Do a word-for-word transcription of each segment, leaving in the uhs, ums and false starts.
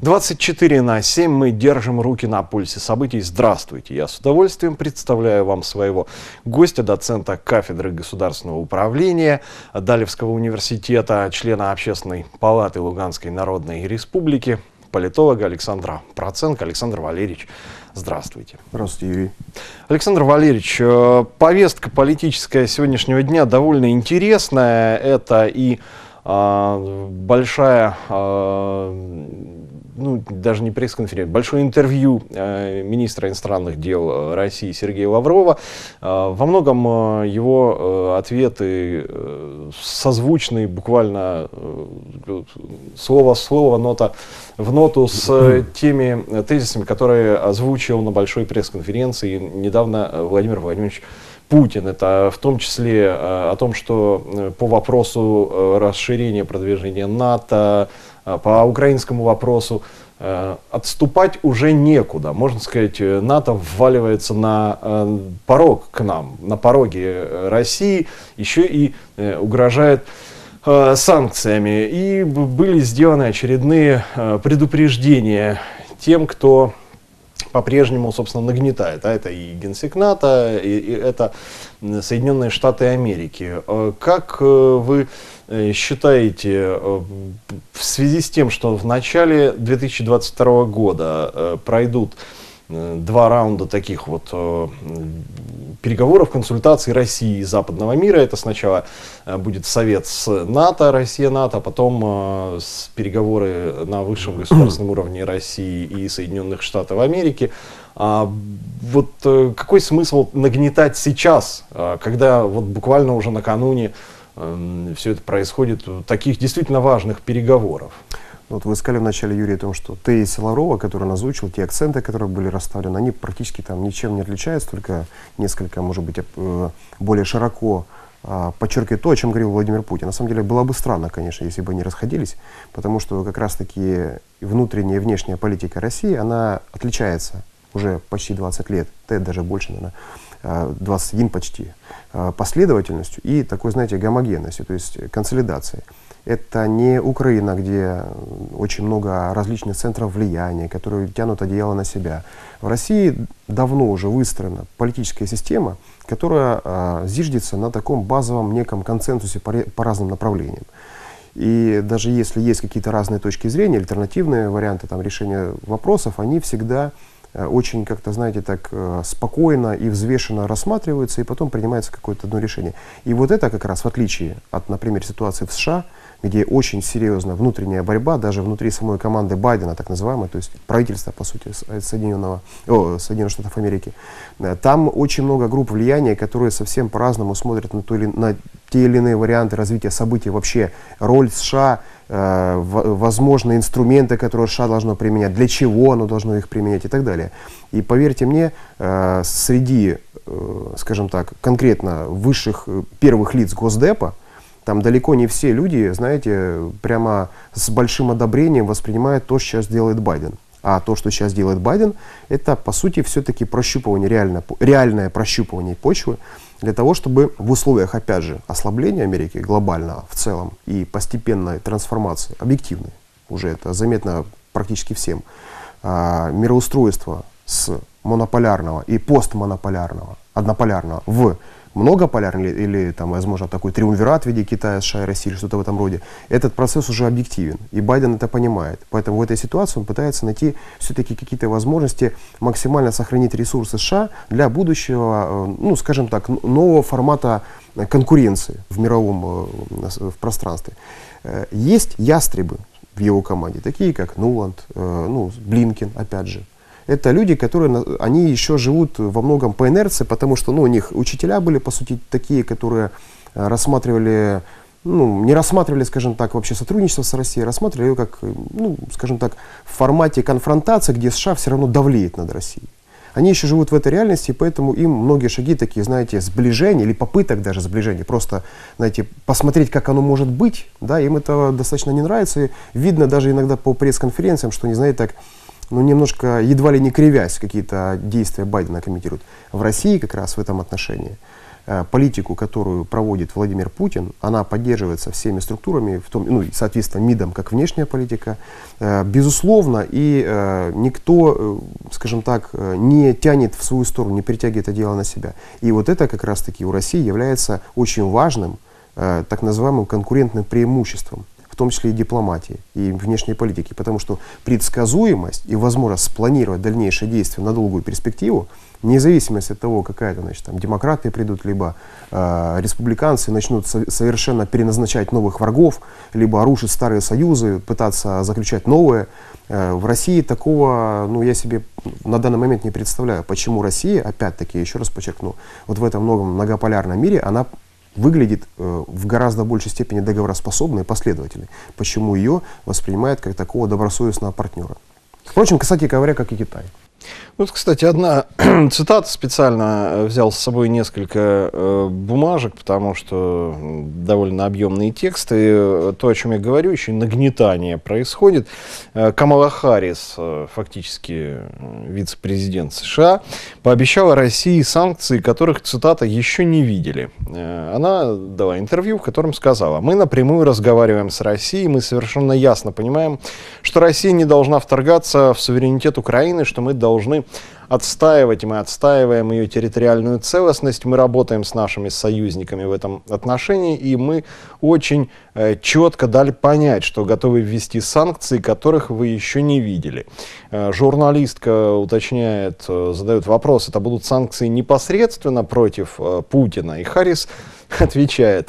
двадцать четыре на семь мы держим руки на пульсе событий. Здравствуйте! Я с удовольствием представляю вам своего гостя, доцента кафедры государственного управления Далевского университета, члена Общественной палаты Луганской Народной Республики, политолога Александра Проценко. Александр Валерьевич, здравствуйте. Здравствуйте, Юрий. Александр Валерьевич, повестка политическая сегодняшнего дня довольно интересная. Это и а, большая, а, ну, даже не пресс-конференция, большое интервью э, министра иностранных дел России Сергея Лаврова. Э, во многом э, его э, ответы э, созвучны буквально э, слово в слово, нота в ноту с э, теми тезисами, которые озвучил на большой пресс-конференции недавно Владимир Владимирович Путин. Это в том числе э, о том, что э, по вопросу э, расширения продвижения НАТО, по украинскому вопросу э, отступать уже некуда. Можно сказать, НАТО вваливается на э, порог к нам, на пороге России, еще и э, угрожает э, санкциями. И были сделаны очередные э, предупреждения тем, кто по-прежнему, собственно, нагнетает. А это и Генсек НАТО, и, и это Соединенные Штаты Америки. Как вы считаете, в связи с тем, что в начале две тысячи двадцать второго года пройдут два раунда таких вот переговоров, консультаций России и западного мира, это сначала будет совет с НАТО, Россия-НАТО, а потом с переговоры на высшем государственном уровне России и Соединенных Штатов Америки. А вот какой смысл нагнетать сейчас, когда вот буквально уже накануне все это происходит, таких действительно важных переговоров? Вот вы сказали в начале, Юрий, о том, что тезисы Лаврова, которые он озвучил, те акценты, которые были расставлены, они практически там ничем не отличаются, только несколько, может быть, более широко подчеркивает то, о чем говорил Владимир Путин. На самом деле, было бы странно, конечно, если бы они расходились, потому что как раз-таки внутренняя и внешняя политика России, она отличается уже почти двадцать лет, даже больше, наверное, двадцать один почти, последовательностью и такой, знаете, гомогенностью, то есть консолидацией. Это не Украина, где очень много различных центров влияния, которые тянут одеяло на себя. В России давно уже выстроена политическая система, которая э, зиждется на таком базовом неком консенсусе по, по разным направлениям. И даже если есть какие-то разные точки зрения, альтернативные варианты там, решения вопросов, они всегда э, очень как-то, знаете, так э, спокойно и взвешенно рассматриваются, и потом принимается какое-то одно решение. И вот это как раз, в отличие от, например, ситуации в США, где очень серьезная внутренняя борьба, даже внутри самой команды Байдена, так называемой, то есть правительства, по сути, Соединенного, о, Соединенных Штатов Америки. Там очень много групп влияния, которые совсем по-разному смотрят на, то или, на те или иные варианты развития событий, вообще роль США, э, возможные инструменты, которые США должно применять, для чего оно должно их применять и так далее. И поверьте мне, э, среди, э, скажем так, конкретно высших первых лиц Госдепа, там далеко не все люди, знаете, прямо с большим одобрением воспринимают то, что сейчас делает Байден. А то, что сейчас делает Байден, это, по сути, все-таки прощупывание, реально, реальное прощупывание почвы для того, чтобы в условиях, опять же, ослабления Америки глобального в целом и постепенной трансформации, объективной, уже это заметно практически всем, а, мироустройство с монополярного и постмонополярного, однополярного в многополярный или, или там, возможно, такой триумвират в виде Китая, США и России, что-то в этом роде, этот процесс уже объективен. И Байден это понимает. Поэтому в этой ситуации он пытается найти все-таки какие-то возможности максимально сохранить ресурсы США для будущего, ну, скажем так, нового формата конкуренции в мировом в пространстве. Есть ястребы в его команде, такие как Нуланд, ну, Блинкен, опять же. Это люди, которые, они еще живут во многом по инерции, потому что, ну, у них учителя были, по сути, такие, которые рассматривали, ну, не рассматривали, скажем так, вообще сотрудничество с Россией, рассматривали ее как, ну, скажем так, в формате конфронтации, где США все равно давлеет над Россией. Они еще живут в этой реальности, поэтому им многие шаги такие, знаете, сближения или попыток даже сближения, просто, знаете, посмотреть, как оно может быть, да, им это достаточно не нравится, и видно даже иногда по пресс-конференциям, что они, знаете, так, ну, немножко, едва ли не кривясь, какие-то действия Байдена комментируют. В России как раз в этом отношении э, политику, которую проводит Владимир Путин, она поддерживается всеми структурами, в том, ну, и, соответственно, МИДом, как внешняя политика, э, безусловно, и э, никто, э, скажем так, э, не тянет в свою сторону, не притягивает это дело на себя. И вот это как раз-таки у России является очень важным, э, так называемым конкурентным преимуществом, в том числе и дипломатии, и внешней политики, потому что предсказуемость и возможность спланировать дальнейшие действия на долгую перспективу, вне зависимости от того, какая-то, значит, там, демократы придут, либо э, республиканцы начнут со совершенно переназначать новых врагов, либо рушить старые союзы, пытаться заключать новые. Э, в России такого, ну, я себе на данный момент не представляю, почему Россия, опять-таки, еще раз подчеркну, вот в этом многом многополярном мире, она выглядит э, в гораздо большей степени договороспособной и последовательной. Почему ее воспринимают как такого добросовестного партнера. Впрочем, кстати говоря, как и Китай. Вот, кстати, одна цитата, специально взял с собой несколько э, бумажек, потому что довольно объемные тексты. То, о чем я говорю, еще и нагнетание происходит. Э, Камала Харрис, э, фактически э, вице-президент США, пообещала России санкции, которых, цитата, еще не видели. Э, она дала интервью, в котором сказала: «Мы напрямую разговариваем с Россией, мы совершенно ясно понимаем, что Россия не должна вторгаться в суверенитет Украины, что мы должны должны отстаивать, и мы отстаиваем ее территориальную целостность, мы работаем с нашими союзниками в этом отношении, и мы очень э, четко дали понять, что готовы ввести санкции, которых вы еще не видели». Э, журналистка уточняет, э, задает вопрос: это будут санкции непосредственно против э, Путина? И Харрис отвечает: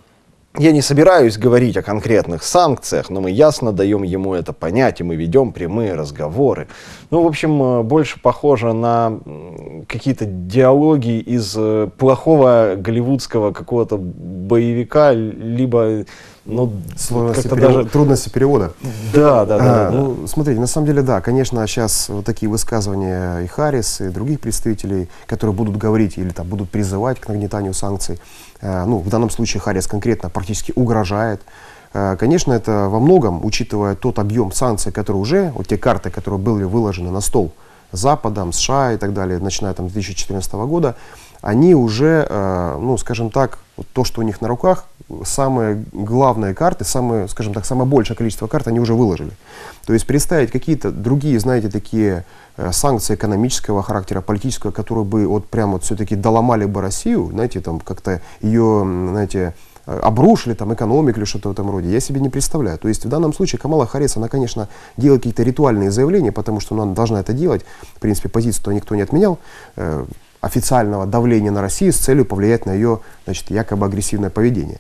«Я не собираюсь говорить о конкретных санкциях, но мы ясно даем ему это понять, и мы ведем прямые разговоры». Ну, в общем, больше похоже на какие-то диалоги из плохого голливудского какого-то боевика, либо... Ну, перевод, даже... Трудности перевода. Да, да, да, а, да. Ну, смотрите, на самом деле, да, конечно, сейчас вот такие высказывания и Харрис, и других представителей, которые будут говорить или там, будут призывать к нагнетанию санкций, э, ну, в данном случае Харрис конкретно практически угрожает. Э, конечно, это во многом, учитывая тот объем санкций, которые уже, вот те карты, которые были выложены на стол Западом, США и так далее, начиная там, с две тысячи четырнадцатого года, они уже, э, ну, скажем так, вот то, что у них на руках, самые главные карты, самые, скажем так, самое большее количество карт они уже выложили. То есть представить какие-то другие, знаете, такие э, санкции экономического характера, политического, которые бы вот прямо вот все-таки доломали бы Россию, знаете, там как-то ее, знаете, обрушили там экономику или что-то в этом роде, я себе не представляю. То есть в данном случае Камала Харрис, она, конечно, делает какие-то ритуальные заявления, потому что она должна это делать. В принципе, позицию никто не отменял. Э, официального давления на Россию с целью повлиять на ее, значит, якобы агрессивное поведение.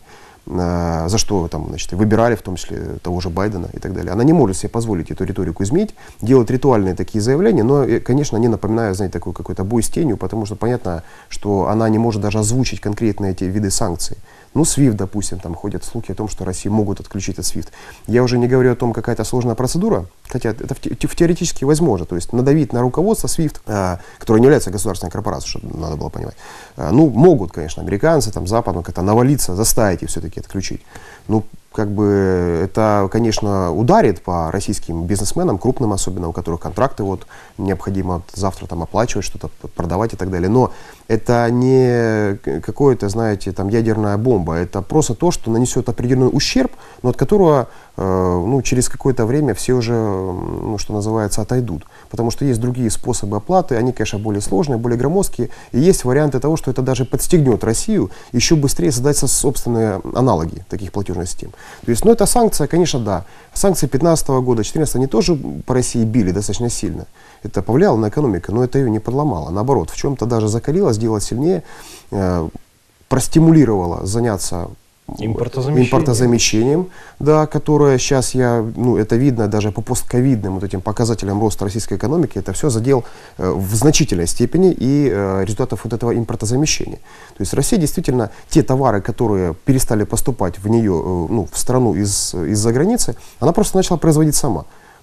Э, за что там, значит, выбирали, в том числе того же Байдена и так далее. Она не может себе позволить эту риторику изменить, делать ритуальные такие заявления, но, конечно, они напоминают, знаете, такой какой-то бой с тенью, потому что понятно, что она не может даже озвучить конкретные эти виды санкций. Ну, свифт, допустим, там ходят слухи о том, что Россию могут отключить от свифт. Я уже не говорю о том, какая-то сложная процедура, хотя это в те, в теоретически возможно. То есть надавить на руководство свифт, э, которое не является государственной корпорацией, чтобы надо было понимать. Э, ну, могут, конечно, американцы, там, Запад, ну, как-то навалиться, заставить и все-таки отключить. Ну, как бы это, конечно, ударит по российским бизнесменам, крупным особенно, у которых контракты вот необходимо завтра там оплачивать, что-то продавать и так далее. Но это не какое-то, знаете, там ядерная бомба, это просто то, что нанесет определенный ущерб, но от которого э, ну, через какое-то время все уже, ну, что называется, отойдут. Потому что есть другие способы оплаты, они, конечно, более сложные, более громоздкие, и есть варианты того, что это даже подстегнет Россию еще быстрее создать собственные аналоги таких платежных систем. То есть, ну, это санкция, конечно, да. Санкции две тысячи пятнадцатого года, две тысячи четырнадцатого, они тоже по России били достаточно сильно. Это повлияло на экономику, но это ее не подломало. Наоборот, в чем-то даже закалило, сделало сильнее, э, простимулировало заняться Импортозамещением. импортозамещением, да, которое сейчас я, ну, это видно даже по постковидным вот этим показателям роста российской экономики, это все задел э, в значительной степени и э, результатов вот этого импортозамещения. То есть Россия действительно, те товары, которые перестали поступать в нее, э, ну, в страну из, из-за границы, она просто начала производить сама.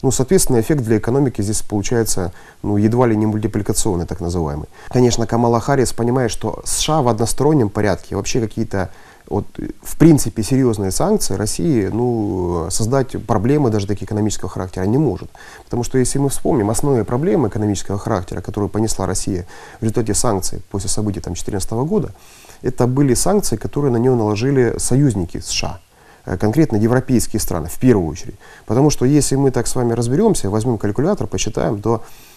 Ну, соответственно, эффект для экономики здесь получается, ну, едва ли не мультипликационный, так называемый. Конечно, Камала Харрис понимает, что США в одностороннем порядке вообще какие-то, вот, в принципе, серьезные санкции России, ну, создать проблемы даже такие экономического характера не может. Потому что, если мы вспомним, основные проблемы экономического характера, которые понесла Россия в результате санкций после событий две тысячи четырнадцатого года, это были санкции, которые на нее наложили союзники США. Конкретно европейские страны, в первую очередь. Потому что если мы так с вами разберемся, возьмем калькулятор, посчитаем, то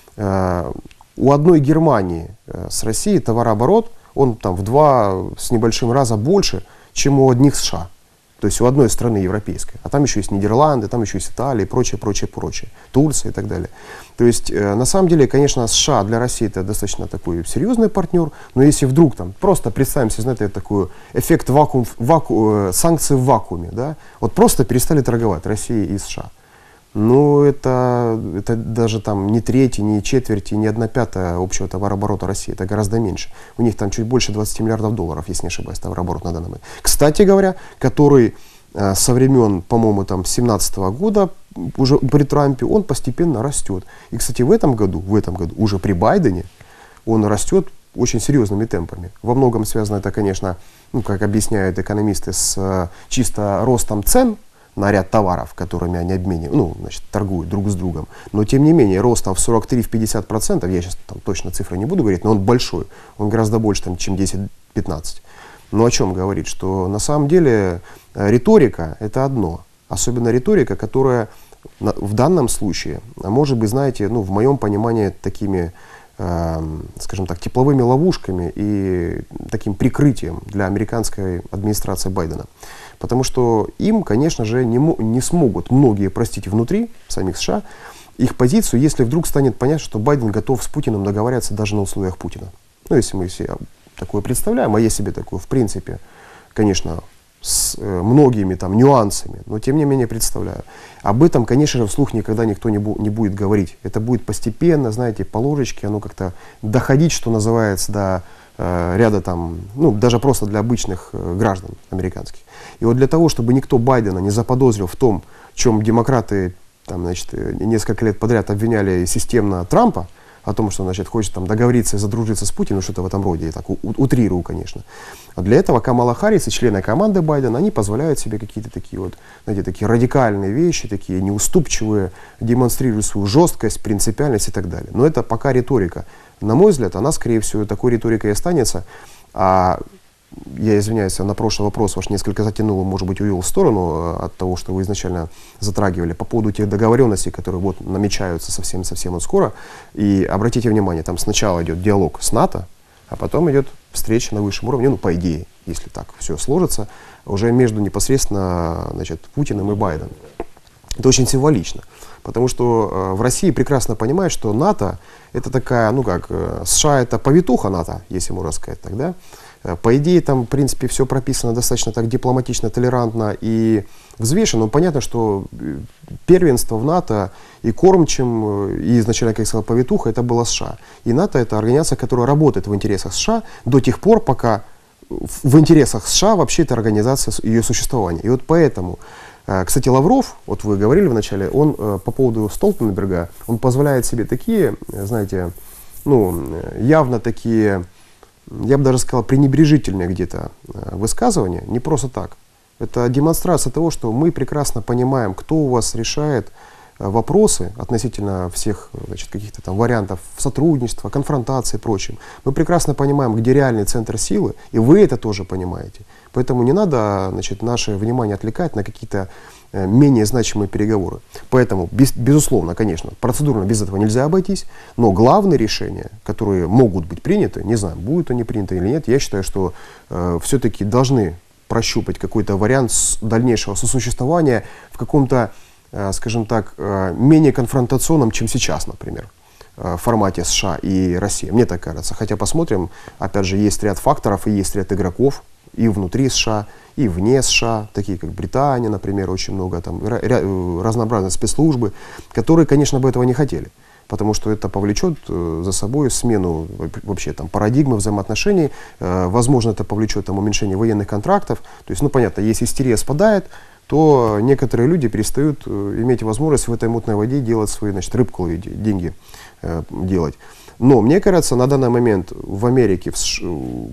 э, у одной Германии э, с Россией товарооборот, он там в два с небольшим раза больше, чем у одних США. То есть у одной страны европейской. А там еще есть Нидерланды, там еще есть Италия и прочее, прочее, прочее. Турция и так далее. То есть, э, на самом деле, конечно, США для России это достаточно такой серьезный партнер. Но если вдруг там, просто представим себе, знаете, такой эффект вакуум, ваку, э, санкций в вакууме, да? Вот просто перестали торговать Россия и США. Ну, это, это даже там не треть, не четверть, не одна пятая общего товарооборота России. Это гораздо меньше. У них там чуть больше двадцати миллиардов долларов, если не ошибаюсь, товарооборот на данный момент. Кстати говоря, который э, со времен, по-моему, там семнадцатого года, уже при Трампе, он постепенно растет. И, кстати, в этом году, в этом году, уже при Байдене, он растет очень серьезными темпами. Во многом связано это, конечно, ну, как объясняют экономисты, с э, чисто ростом цен на ряд товаров, которыми они обменивают, ну, значит, торгуют друг с другом. Но, тем не менее, рост там в сорок три — пятьдесят процентов, я сейчас там точно цифры не буду говорить, но он большой, он гораздо больше, там, чем десять-пятнадцать. Но о чем говорит? Что на самом деле риторика — это одно. Особенно риторика, которая в данном случае, может быть, знаете, ну, в моем понимании, такими, э, скажем так, тепловыми ловушками и таким прикрытием для американской администрации Байдена. Потому что им, конечно же, не, не смогут многие простить внутри самих США их позицию, если вдруг станет понятно, что Байден готов с Путиным договариваться даже на условиях Путина. Ну, если мы себе такое представляем, а я себе такое, в принципе, конечно, с э, многими там нюансами, но тем не менее представляю. Об этом, конечно же, вслух никогда никто не, бу не будет говорить. Это будет постепенно, знаете, по ложечке, оно как-то доходить, что называется, до э, ряда там, ну, даже просто для обычных э, граждан американских. И вот для того, чтобы никто Байдена не заподозрил в том, в чем демократы там, значит, несколько лет подряд обвиняли системно Трампа, о том, что он, значит, хочет там договориться и задружиться с Путиным, что-то в этом роде, я так утрирую, конечно. А для этого Камала Харрис и члены команды Байдена, они позволяют себе какие-то такие вот, знаете, такие радикальные вещи, такие неуступчивые, демонстрируют свою жесткость, принципиальность и так далее. Но это пока риторика. На мой взгляд, она, скорее всего, такой риторикой и останется. А я извиняюсь, на прошлый вопрос ваш несколько затянул, может быть, увел в сторону от того, что вы изначально затрагивали по поводу тех договоренностей, которые вот намечаются совсем-совсем вот скоро. И обратите внимание, там сначала идет диалог с НАТО, а потом идет встреча на высшем уровне, ну, по идее, если так все сложится, уже между непосредственно, значит, Путиным и Байденом. Это очень символично, потому что э, в России прекрасно понимают, что НАТО это такая, ну как, э, США это повитуха НАТО, если можно сказать так, да? По идее, там, в принципе, все прописано достаточно так дипломатично, толерантно и взвешенно. Но понятно, что первенство в НАТО и кормчим, и изначально, как я сказал, повитуха, это было США. И НАТО — это организация, которая работает в интересах США до тех пор, пока в интересах США вообще эта организация, ее существование. И вот поэтому, кстати, Лавров, вот вы говорили вначале, он по поводу Столтенберга, он позволяет себе такие, знаете, ну, явно такие, я бы даже сказал, пренебрежительные где-то высказывания, не просто так. Это демонстрация того, что мы прекрасно понимаем, кто у вас решает вопросы относительно всех, значит, каких-то там вариантов сотрудничества, конфронтации и прочим. Мы прекрасно понимаем, где реальный центр силы, и вы это тоже понимаете. Поэтому не надо, значит, наше внимание отвлекать на какие-то менее значимые переговоры. Поэтому, без, безусловно, конечно, процедурно без этого нельзя обойтись, но главные решения, которые могут быть приняты, не знаю, будут они приняты или нет, я считаю, что э, все-таки должны прощупать какой-то вариант дальнейшего сосуществования в каком-то, э, скажем так, э, менее конфронтационном, чем сейчас, например, э, в формате США и России. Мне так кажется. Хотя посмотрим, опять же, есть ряд факторов и есть ряд игроков и внутри США, и вне США, такие как Британия, например, очень много, там, разнообразные спецслужбы, которые, конечно, бы этого не хотели. Потому что это повлечет за собой смену вообще там парадигмы взаимоотношений, возможно, это повлечет там уменьшение военных контрактов. То есть, ну, понятно, если истерия спадает, то некоторые люди перестают э, иметь возможность в этой мутной воде делать свои, значит, рыбку, деньги э, делать. Но, мне кажется, на данный момент в Америке, в США,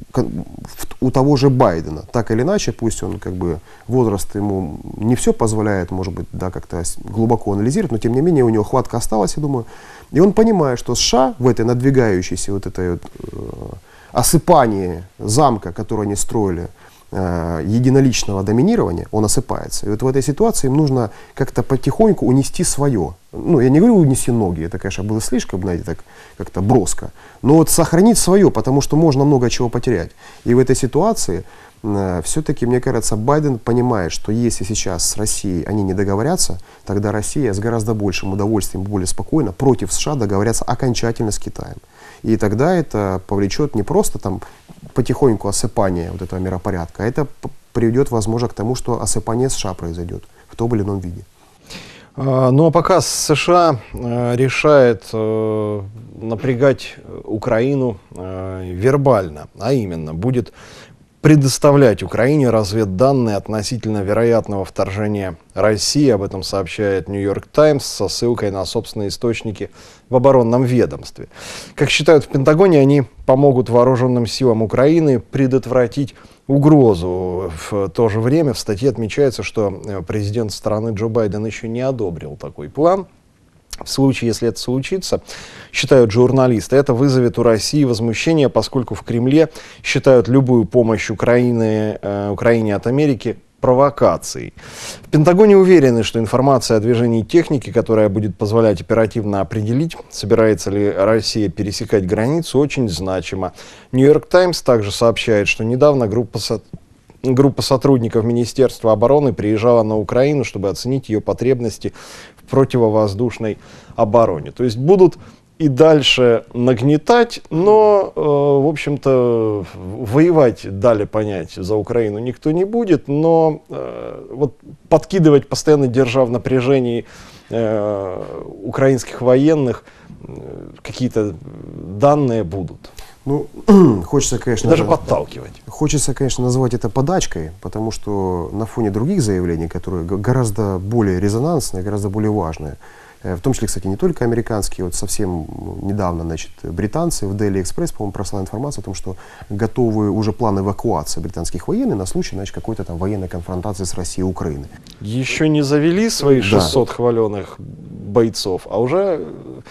у того же Байдена, так или иначе, пусть он как бы возраст ему не все позволяет, может быть, да, как-то глубоко анализировать, но тем не менее у него хватка осталась, я думаю. И он понимает, что США в этой надвигающейся вот этой вот, э, осыпании замка, который они строили, единоличного доминирования, он осыпается. И вот в этой ситуации им нужно как-то потихоньку унести свое. Ну, я не говорю унести ноги, это, конечно, было слишком, знаете, так как-то броско. Но вот сохранить свое, потому что можно много чего потерять. И в этой ситуации э, все-таки, мне кажется, Байден понимает, что если сейчас с Россией они не договорятся, тогда Россия с гораздо большим удовольствием, более спокойно против США договорятся окончательно с Китаем. И тогда это повлечет не просто там потихоньку осыпание вот этого миропорядка, а это приведет, возможно, к тому, что осыпание США произойдет в том или ином виде. Ну а пока США решает напрягать Украину вербально, а именно будет предоставлять Украине разведданные относительно вероятного вторжения России. Об этом сообщает Нью-Йорк Таймс со ссылкой на собственные источники в оборонном ведомстве. Как считают в Пентагоне, они помогут вооруженным силам Украины предотвратить угрозу. В то же время в статье отмечается, что президент страны Джо Байден еще не одобрил такой план. В случае, если это случится, считают журналисты, это вызовет у России возмущение, поскольку в Кремле считают любую помощь Украины, э, Украине от Америки провокацией. В Пентагоне уверены, что информация о движении техники, которая будет позволять оперативно определить, собирается ли Россия пересекать границу, очень значима. Нью-Йорк Таймс также сообщает, что недавно группа со... Группа сотрудников Министерства обороны приезжала на Украину, чтобы оценить ее потребности в противовоздушной обороне. То есть будут и дальше нагнетать, но, э, в общем-то, воевать, дали понять, за Украину никто не будет, но э, вот подкидывать, постоянно держа в напряжении э, украинских военных, э, какие-то данные будут. Ну, хочется, конечно, даже подталкивать. Хочется, конечно, назвать это подачкой, потому что на фоне других заявлений, которые гораздо более резонансные, гораздо более важные, в том числе, кстати, не только американские, вот совсем недавно, значит, британцы в Daily Express, по-моему, прошла информация о том, что готовы уже план эвакуации британских военных на случай, значит, какой-то там военной конфронтации с Россией и Украиной. Еще не завели свои шестьсот да. хваленых бойцов, а уже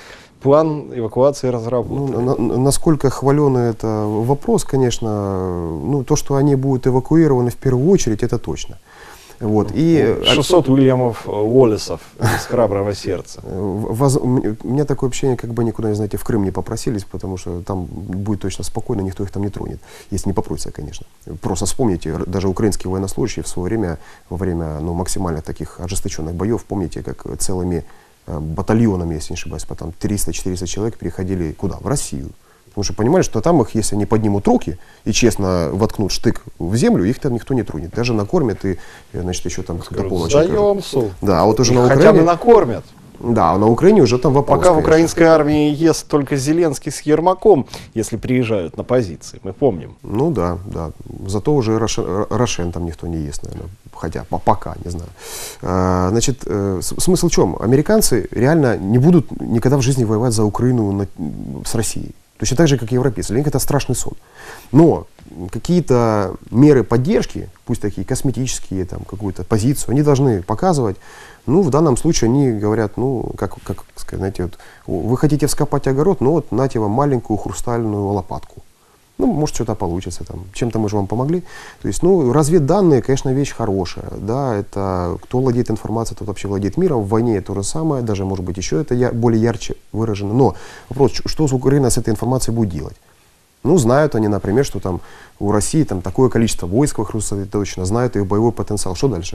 план эвакуации разработан. Ну, на, насколько хваленый это вопрос, конечно, ну, то, что они будут эвакуированы в первую очередь, это точно. Вот. И шестьсот Уильямов Уоллесов из «Храброго сердца». Воз... У меня такое общение, как бы никуда, знаете, в Крым не попросились, потому что там будет точно спокойно, никто их там не тронет, если не попросится, конечно. Просто вспомните, даже украинские военнослужащие в свое время, во время ну, максимально таких ожесточенных боев, помните, как целыми батальонами, если не ошибаюсь, по там триста-четыреста человек переходили куда? В Россию. Потому что понимали, что там их, если они поднимут руки и честно воткнут штык в землю, их там никто не тронет. Даже накормят и, значит, еще там до полночи. Да, а вот уже на Украине... Хотя бы накормят. Да, а на Украине уже там вопрос. Пока конечно. В украинской армии ест только Зеленский с Ермаком, если приезжают на позиции, мы помним. Ну да, да. Зато уже Рошен, Рошен там никто не ест, наверное. Хотя пока, не знаю. А, значит, э, смысл в чем? Американцы реально не будут никогда в жизни воевать за Украину на, с Россией. Точно так же, как и европейцы. Для них это страшный сон. Но какие-то меры поддержки, пусть такие косметические, там, какую-то позицию, они должны показывать. Ну, в данном случае они говорят, ну, как, как сказать, знаете, вот, вы хотите вскопать огород, ну вот, нате вам маленькую хрустальную лопатку. Ну, может, что-то получится, там, чем-то мы же вам помогли. То есть, ну, разведданные, конечно, вещь хорошая, да, это кто владеет информацией, тот вообще владеет миром, в войне то же самое, даже, может быть, еще это я, более ярче выражено. Но вопрос, что Украина с этой информацией будет делать? Ну, знают они, например, что там у России там такое количество войск вокруг, точно, знают их боевой потенциал. Что дальше?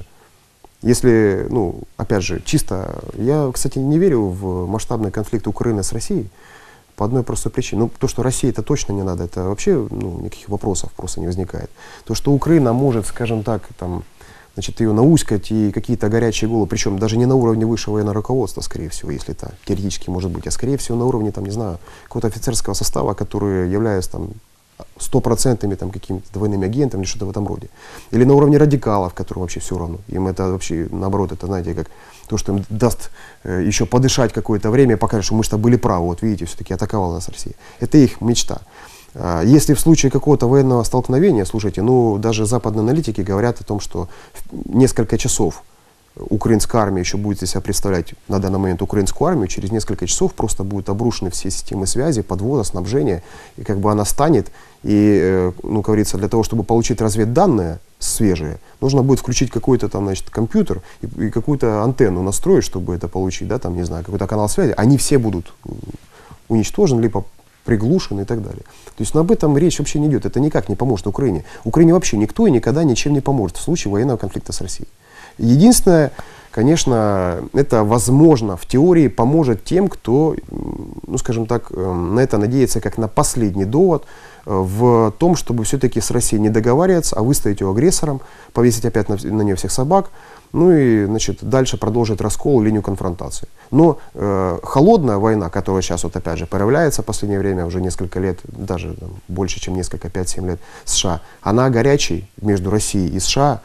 Если, ну, опять же, чисто, я, кстати, не верю в масштабный конфликт Украины с Россией по одной простой причине. Ну, то, что России это точно не надо, это вообще, ну, никаких вопросов просто не возникает. То, что Украина может, скажем так, там, значит, ее науськать и какие-то горячие головы, причем даже не на уровне высшего военного руководства, скорее всего, если это теоретически может быть, а скорее всего на уровне, там, не знаю, какого-то офицерского состава, которые являются там стопроцентными там какими-то двойными агентами или что-то в этом роде. Или на уровне радикалов, которым вообще все равно. Им это вообще, наоборот, это, знаете, как то, что им даст э, еще подышать какое-то время и покажет, что мы что были правы. Вот видите, все-таки атаковала нас Россия. Это их мечта. А если в случае какого-то военного столкновения, слушайте, ну даже западные аналитики говорят о том, что несколько часов украинская армия еще будет себя представлять на данный момент украинскую армию, через несколько часов просто будут обрушены все системы связи, подвода, снабжения, и как бы она станет, и, ну, говорится, для того, чтобы получить разведданные свежие, нужно будет включить какой-то там, значит, компьютер и, и какую-то антенну настроить, чтобы это получить, да, там, не знаю, какой-то канал связи, они все будут уничтожены, либо приглушены и так далее. То есть, ну, об этом речь вообще не идет, это никак не поможет Украине. Украине вообще никто и никогда ничем не поможет в случае военного конфликта с Россией. Единственное, конечно, это, возможно, в теории поможет тем, кто, ну, скажем так, на это надеется как на последний довод в том, чтобы все-таки с Россией не договариваться, а выставить ее агрессором, повесить опять на, на нее всех собак, ну и, значит, дальше продолжить раскол, линию конфронтации. Но э, холодная война, которая сейчас вот опять же появляется в последнее время, уже несколько лет, даже там, больше, чем несколько, пять-семь лет, США, она горячей между Россией и США.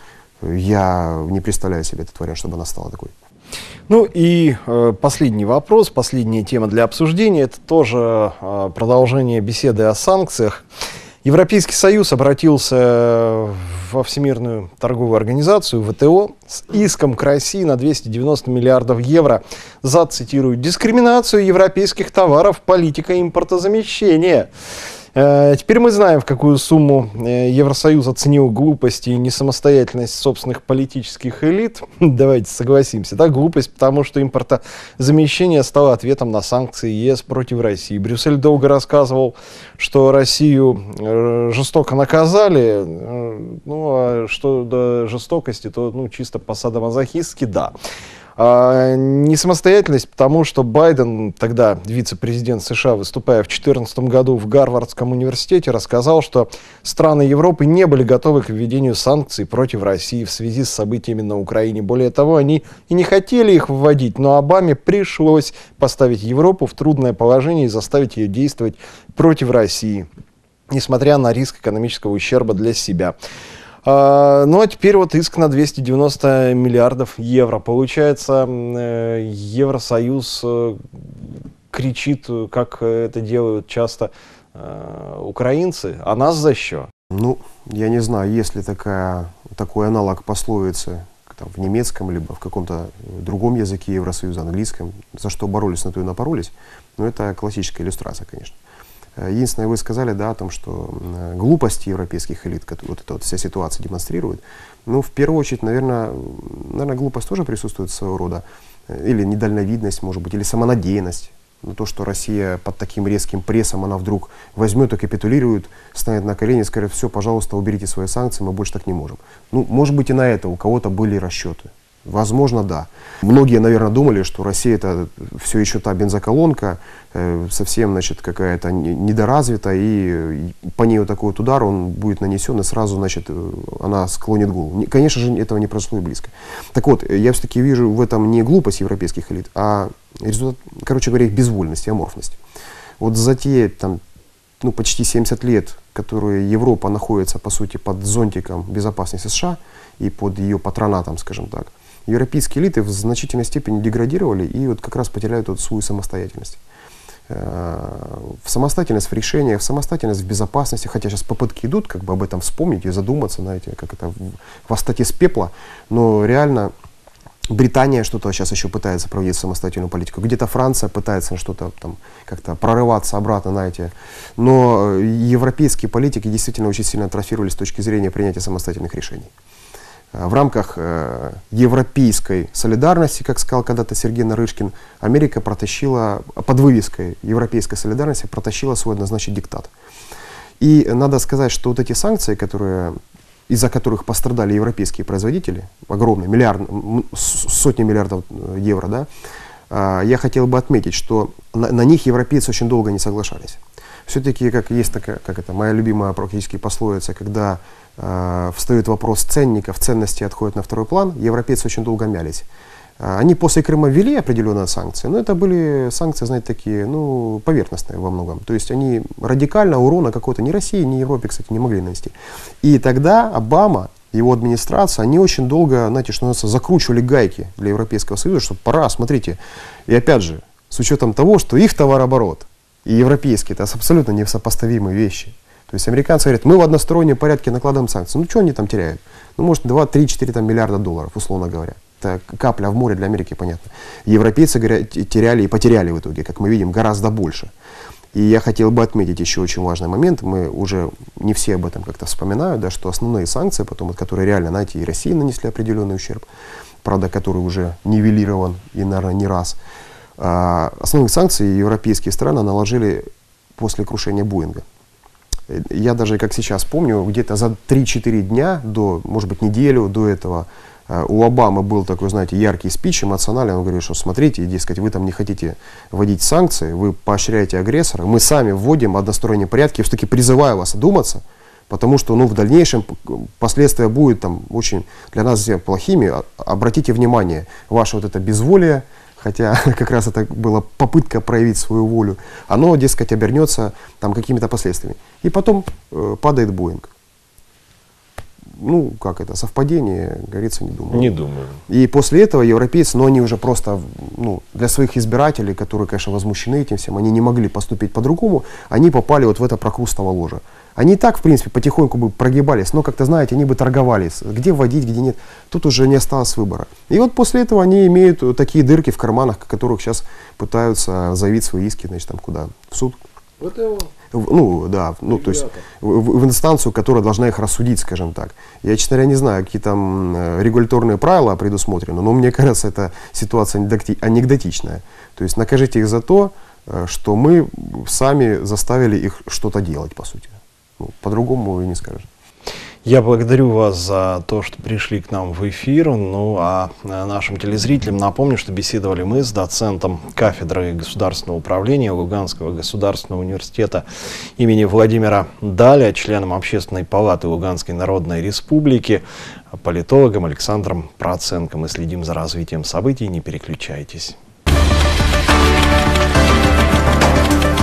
Я не представляю себе этот вариант, чтобы она стала такой. Ну и э, последний вопрос, последняя тема для обсуждения, это тоже э, продолжение беседы о санкциях. Европейский Союз обратился во Всемирную торговую организацию, вэ тэ о, с иском к России на двести девяносто миллиардов евро за, цитирую, дискриминацию европейских товаров, политика импортозамещения. Теперь мы знаем, в какую сумму Евросоюз оценил глупость и несамостоятельность собственных политических элит. Давайте согласимся, да, глупость, потому что импортозамещение стало ответом на санкции ЕС против России. Брюссель долго рассказывал, что Россию жестоко наказали, ну а что до жестокости, то ну, чисто по-садомазохистски, да. А, несамостоятельность, потому что Байден, тогда вице-президент США, выступая в две тысячи четырнадцатом году в Гарвардском университете, рассказал, что страны Европы не были готовы к введению санкций против России в связи с событиями на Украине. Более того, они и не хотели их вводить, но Обаме пришлось поставить Европу в трудное положение и заставить ее действовать против России, несмотря на риск экономического ущерба для себя. А, ну а теперь вот иск на двести девяносто миллиардов евро. Получается, Евросоюз кричит, как это делают часто украинцы, а нас за что? Ну, я не знаю, есть ли такая, такой аналог пословицы там, в немецком, либо в каком-то другом языке Евросоюза, английском, за что боролись, на то и напоролись. Но это классическая иллюстрация, конечно. Единственное, вы сказали, да, о том, что глупость европейских элит, вот эта вот вся ситуация демонстрирует. Ну, в первую очередь, наверное, наверное, глупость тоже присутствует своего рода. Или недальновидность, может быть, или самонадеянность. Но то, что Россия под таким резким прессом, она вдруг возьмет и капитулирует, станет на колени и скажет, все, пожалуйста, уберите свои санкции, мы больше так не можем. Ну, может быть, и на это у кого-то были расчеты. Возможно, да. Многие, наверное, думали, что Россия это все еще та бензоколонка, э, совсем, значит, какая-то недоразвита, и по ней вот такой вот удар, он будет нанесен, и сразу, значит, она склонит голову. Конечно же, этого не произошло и близко. Так вот, я все-таки вижу в этом не глупость европейских элит, а результат, короче говоря, их безвольность и аморфность. Вот за те, там, ну, почти семьдесят лет, которые Европа находится, по сути, под зонтиком безопасности США и под ее патронатом, скажем так, европейские элиты в значительной степени деградировали и вот как раз потеряют вот свою самостоятельность. В самостоятельность в решениях, в самостоятельность в безопасности, хотя сейчас попытки идут как бы об этом вспомнить и задуматься, знаете, как это восстать из пепла, но реально Британия что-то сейчас еще пытается проводить самостоятельную политику, где-то Франция пытается что-то там как-то прорываться обратно, знаете, но европейские политики действительно очень сильно атрофировались с точки зрения принятия самостоятельных решений. В рамках э, европейской солидарности, как сказал когда-то Сергей Нарышкин, Америка протащила, под вывеской европейской солидарности, протащила свой однозначный диктат. И надо сказать, что вот эти санкции, которые, из-за которых пострадали европейские производители, огромные, миллиард, сотни миллиардов евро, да, э, я хотел бы отметить, что на, на них европейцы очень долго не соглашались. Все-таки, как есть такая, как это, моя любимая практически пословица, когда э, встает вопрос ценников, ценности отходят на второй план, европейцы очень долго мялись. Они после Крыма ввели определенные санкции, но это были санкции, знаете, такие, ну, поверхностные во многом. То есть они радикально урона какого-то ни России, ни Европе, кстати, не могли нанести. И тогда Обама, его администрация, они очень долго, знаете, что называется, закручивали гайки для Европейского Союза, что пора, смотрите. И опять же, с учетом того, что их товарооборот и европейский, это абсолютно несопоставимые вещи. То есть американцы говорят, мы в одностороннем порядке накладываем санкции. Ну, что они там теряют? Ну, может, два, три, четыре там, миллиарда долларов, условно говоря. Это капля в море для Америки, понятно. Европейцы говорят, теряли и потеряли в итоге, как мы видим, гораздо больше. И я хотел бы отметить еще очень важный момент. Мы уже не все об этом как-то вспоминают, да, что основные санкции, потом, от которые реально, знаете, и России нанесли определенный ущерб, правда, который уже нивелирован и, наверное, не раз. А, основные санкции европейские страны наложили после крушения Боинга. Я даже, как сейчас помню, где-то за три-четыре дня, до, может быть, неделю до этого, у Обамы был такой, знаете, яркий спич, эмоциональный. Он говорит, что смотрите, дескать, вы там не хотите вводить санкции, вы поощряете агрессора, мы сами вводим односторонние порядки. Я все-таки призываю вас одуматься, потому что, ну, в дальнейшем последствия будут там очень для нас плохими. Обратите внимание, ваше вот это безволие, хотя как раз это была попытка проявить свою волю, оно, дескать, обернется там какими-то последствиями. И потом э, падает Боинг. Ну, как это, совпадение, говорится, не думаю. Не думаю. И после этого европейцы, но они уже просто, ну, для своих избирателей, которые, конечно, возмущены этим всем, они не могли поступить по-другому, они попали вот в это прокрустово ложе. Они и так, в принципе, потихоньку бы прогибались, но, как-то, знаете, они бы торговались, где вводить, где нет. Тут уже не осталось выбора. И вот после этого они имеют такие дырки в карманах, которых сейчас пытаются заявить свои иски, значит, там куда? В суд? Вот его. Ну, да, ну, то есть в, в инстанцию, которая должна их рассудить, скажем так. Я, честно говоря, не знаю, какие там регуляторные правила предусмотрены, но мне кажется, эта ситуация анекдотичная. То есть накажите их за то, что мы сами заставили их что-то делать, по сути. Ну, по-другому и не скажешь. Я благодарю вас за то, что пришли к нам в эфир. Ну а нашим телезрителям напомню, что беседовали мы с доцентом кафедры государственного управления Луганского государственного университета имени Владимира Даля, членом Общественной палаты Луганской Народной Республики, политологом Александром Проценко. Мы следим за развитием событий, не переключайтесь.